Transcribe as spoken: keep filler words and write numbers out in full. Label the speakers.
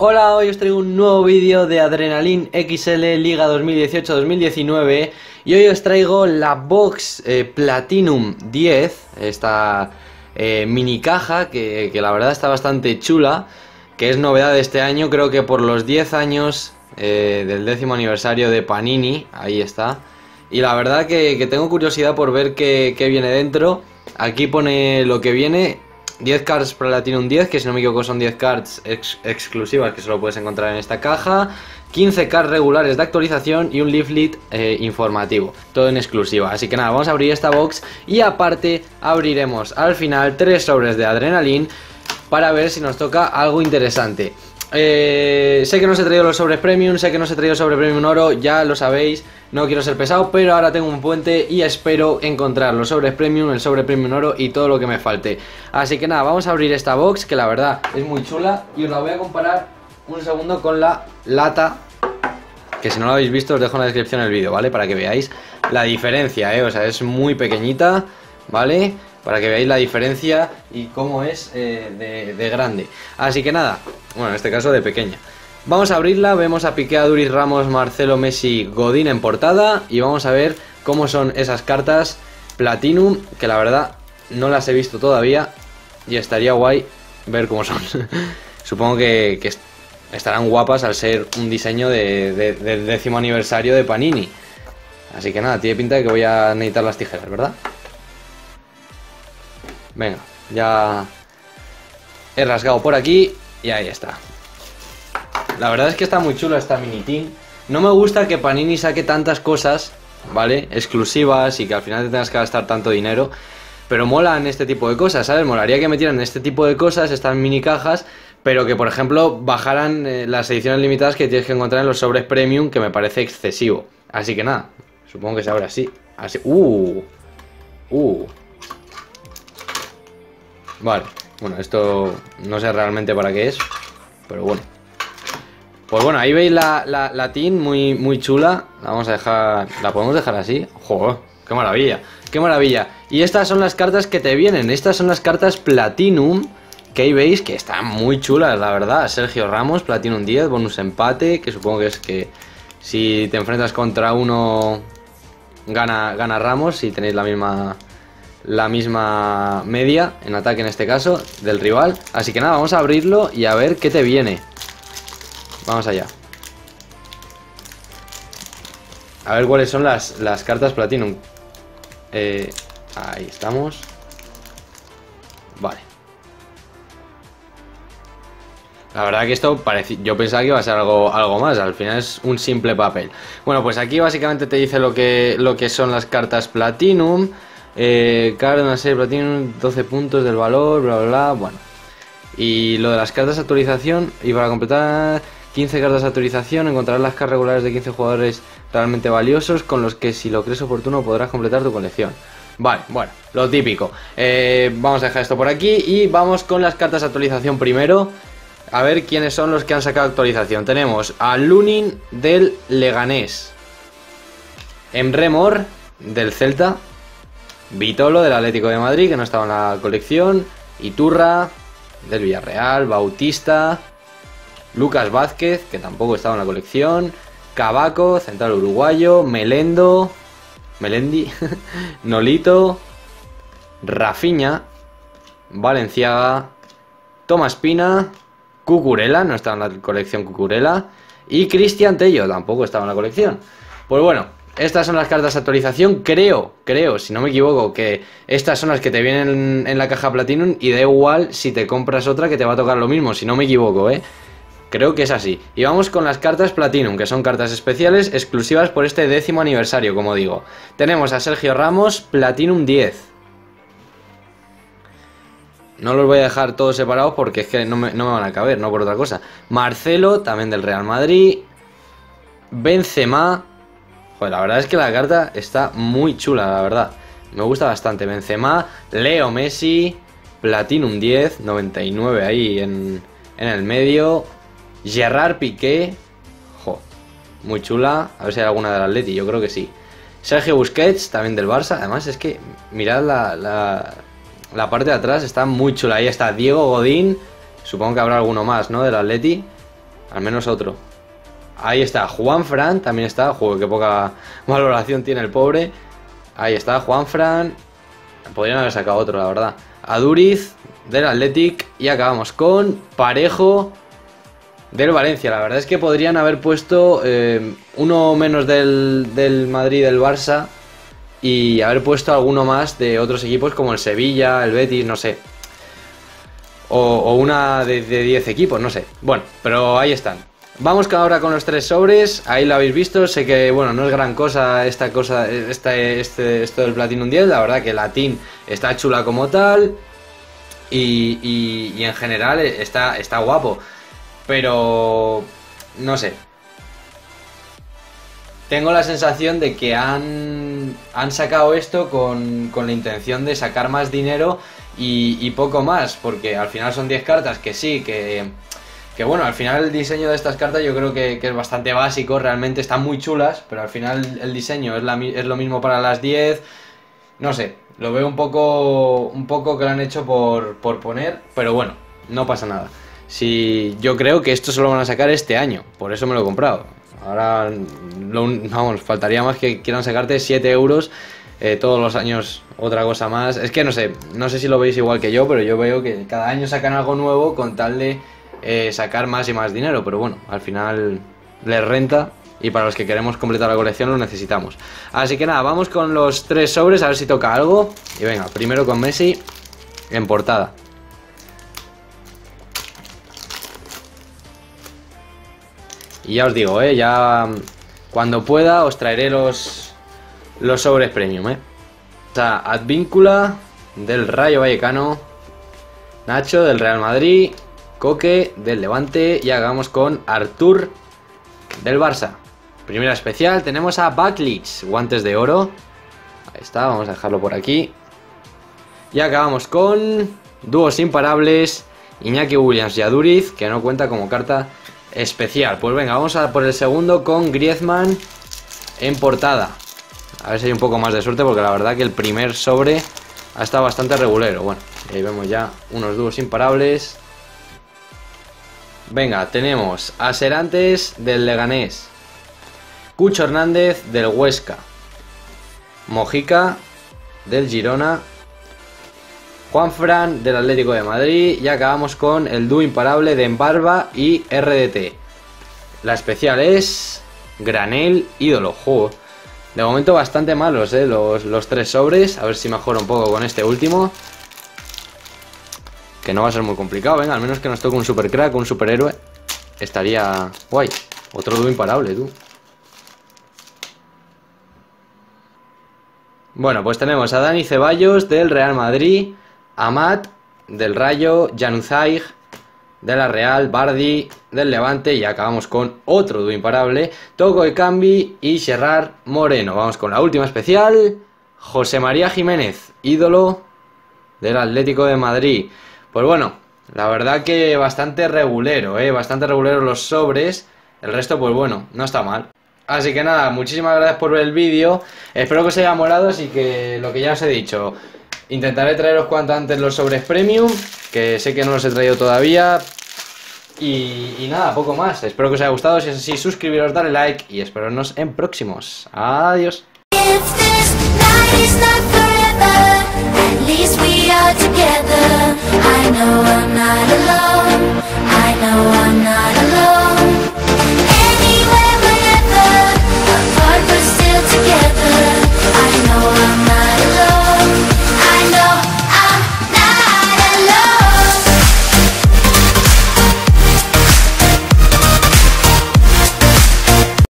Speaker 1: Hola, hoy os traigo un nuevo vídeo de Adrenaline X L Liga dos mil dieciocho dos mil diecinueve y hoy os traigo la box eh, Platinum diez, esta eh, mini caja que, que la verdad está bastante chula, que es novedad de este año, creo que por los diez años eh, del décimo aniversario de Panini, ahí está. Y la verdad que, que tengo curiosidad por ver qué, qué viene dentro. Aquí pone lo que viene. diez cards Platinum diez, que si no me equivoco son diez cards ex exclusivas que solo puedes encontrar en esta caja, quince cards regulares de actualización y un leaflet eh, informativo, todo en exclusiva. Así que nada, vamos a abrir esta box y aparte abriremos al final tres sobres de Adrenaline para ver si nos toca algo interesante. Eh, sé que no os he traído los sobres premium, sé que no os he traído sobre premium oro, ya lo sabéis, no quiero ser pesado, pero ahora tengo un puente y espero encontrar los sobres premium, el sobre premium oro y todo lo que me falte. Así que nada, vamos a abrir esta box que la verdad es muy chula y os la voy a comparar un segundo con la lata, que si no lo habéis visto os dejo en la descripción el vídeo, ¿vale? Para que veáis la diferencia, ¿eh? O sea, es muy pequeñita, ¿vale? Para que veáis la diferencia y cómo es eh, de, de grande. Así que nada, bueno, en este caso de pequeña. Vamos a abrirla, vemos a Piqué, Aduriz, Ramos, Marcelo, Messi, Godín en portada. Y vamos a ver cómo son esas cartas Platinum, que la verdad no las he visto todavía y estaría guay ver cómo son. Supongo que, que estarán guapas al ser un diseño de, de, del décimo aniversario de Panini. Así que nada, tiene pinta de que voy a necesitar las tijeras, ¿verdad? Venga, ya he rasgado por aquí y ahí está. La verdad es que está muy chula esta mini tin. No me gusta que Panini saque tantas cosas, ¿vale? Exclusivas y que al final te tengas que gastar tanto dinero. Pero molan este tipo de cosas, ¿sabes? Molaría que metieran este tipo de cosas, estas mini cajas, pero que por ejemplo bajaran eh, las ediciones limitadas que tienes que encontrar en los sobres premium, que me parece excesivo. Así que nada, supongo que se abre así. Así. Uh. Uh. Vale, bueno, esto no sé realmente para qué es, pero bueno. Pues bueno, ahí veis la, la, la tin muy, muy chula. La vamos a dejar, la podemos dejar así. ¡Joder! ¡Qué maravilla! ¡Qué maravilla! Y estas son las cartas que te vienen. Estas son las cartas Platinum, que ahí veis que están muy chulas, la verdad. Sergio Ramos, Platinum diez, bonus empate, que supongo que es que si te enfrentas contra uno gana, gana Ramos, si tenéis la misma... la misma media en ataque en este caso del rival. Así que nada, vamos a abrirlo y a ver qué te viene. Vamos allá. A ver cuáles son las, las cartas Platinum. eh, Ahí estamos. Vale. La verdad que esto parece, yo pensaba que iba a ser algo, algo más. Al final es un simple papel. Bueno, pues aquí básicamente te dice lo que, lo que son las cartas Platinum. Eh, Card, una serie Platinum, doce puntos del valor, bla bla bla, bueno. Y lo de las cartas de actualización, y para completar quince cartas de actualización, encontrarás las cartas regulares de quince jugadores realmente valiosos, con los que si lo crees oportuno podrás completar tu colección. Vale, bueno, lo típico. eh, Vamos a dejar esto por aquí y vamos con las cartas de actualización primero. A ver quiénes son los que han sacado actualización. Tenemos a Lunin del Leganés, Emre Mor del Celta, Vitolo del Atlético de Madrid, que no estaba en la colección, Iturra del Villarreal, Bautista, Lucas Vázquez, que tampoco estaba en la colección, Cavaco, central uruguayo, Melendo, Melendi, Nolito, Rafinha, Valenciaga, Tomás Pina, Cucurella, no estaba en la colección Cucurella, y Cristian Tello, tampoco estaba en la colección. Pues bueno, estas son las cartas de actualización. Creo, creo, si no me equivoco, que estas son las que te vienen en la caja Platinum y da igual si te compras otra que te va a tocar lo mismo, si no me equivoco, ¿eh? Creo que es así. Y vamos con las cartas Platinum, que son cartas especiales exclusivas por este décimo aniversario, como digo. Tenemos a Sergio Ramos, Platinum diez. No los voy a dejar todos separados porque es que no me, no me van a caber, no por otra cosa. Marcelo, también del Real Madrid. Benzema. Joder, la verdad es que la carta está muy chula, la verdad. Me gusta bastante. Benzema, Leo Messi, Platinum diez, noventa y nueve ahí en, en el medio. Gerard Piqué. Jo, muy chula. A ver si hay alguna del Atleti, yo creo que sí. Sergio Busquets, también del Barça. Además es que, mirad la, la, la parte de atrás, está muy chula. Ahí está Diego Godín. Supongo que habrá alguno más, ¿no? Del Atleti. Al menos otro. Ahí está, Juanfran también está. Joder, qué poca valoración tiene el pobre. Ahí está, Juanfran. Podrían haber sacado otro, la verdad. Aduriz del Athletic. Y acabamos con Parejo del Valencia. La verdad es que podrían haber puesto eh, uno menos del, del Madrid, del Barça, y haber puesto alguno más de otros equipos como el Sevilla, el Betis, no sé. O, o una de diez equipos, no sé. Bueno, pero ahí están. Vamos ahora con los tres sobres. Ahí lo habéis visto. Sé que, bueno, no es gran cosa esta cosa, esta, este, esto del Platinum diez. La verdad que la tin está chula como tal. Y, y, y en general está, está guapo. Pero no sé. Tengo la sensación de que han, han sacado esto con, con la intención de sacar más dinero y, y poco más. Porque al final son diez cartas que sí, que... Que bueno, al final el diseño de estas cartas yo creo que, que es bastante básico, realmente están muy chulas, pero al final el diseño es, la, es lo mismo para las diez, no sé, lo veo un poco, un poco que lo han hecho por, por poner, pero bueno, no pasa nada. Si yo creo que esto se lo van a sacar este año, por eso me lo he comprado. Ahora, lo, vamos, faltaría más que quieran sacarte siete euros eh, todos los años, otra cosa más. Es que no sé, no sé si lo veis igual que yo, pero yo veo que cada año sacan algo nuevo con tal de... Eh, sacar más y más dinero, pero bueno, al final les renta y para los que queremos completar la colección lo necesitamos. Así que nada, vamos con los tres sobres a ver si toca algo. Y venga, primero con Messi en portada. Y ya os digo, eh, ya cuando pueda os traeré los, los sobres premium, eh. O sea, Advíncula del Rayo Vallecano, Nacho del Real Madrid, Coque del Levante y acabamos con Artur del Barça. Primera especial, tenemos a Backlich, guantes de oro. Ahí está, vamos a dejarlo por aquí. Y acabamos con dúos imparables, Iñaki Williams y Aduriz, que no cuenta como carta especial. Pues venga, vamos a por el segundo con Griezmann en portada. A ver si hay un poco más de suerte, porque la verdad que el primer sobre ha estado bastante regulero. Bueno, ahí vemos ya unos dúos imparables. Venga, tenemos a Serantes del Leganés, Cucho Hernández del Huesca, Mojica del Girona, Juanfran del Atlético de Madrid y acabamos con el dúo imparable de Mbarba y R D T. La especial es Granel Ídolo. Juego. De momento bastante malos, eh, los, los tres sobres. A ver si mejora un poco con este último. Que no va a ser muy complicado, venga, al menos que nos toque un super crack, un superhéroe. Estaría guay. Otro dúo imparable, tú. Bueno, pues tenemos a Dani Ceballos del Real Madrid, Amat del Rayo, Januzaj de la Real, Bardi del Levante y acabamos con otro dúo imparable, Toco Ekambi y Gerard Moreno. Vamos con la última especial, José María Jiménez, ídolo del Atlético de Madrid. Pues bueno, la verdad que bastante regulero, ¿eh? Bastante regulero los sobres. El resto, pues bueno, no está mal. Así que nada, muchísimas gracias por ver el vídeo. Espero que os haya molado, así que lo que ya os he dicho, intentaré traeros cuanto antes los sobres premium, que sé que no los he traído todavía. Y, y nada, poco más. Espero que os haya gustado. Si es así, suscribiros, darle like y esperarnos en próximos. Adiós.
Speaker 2: Together.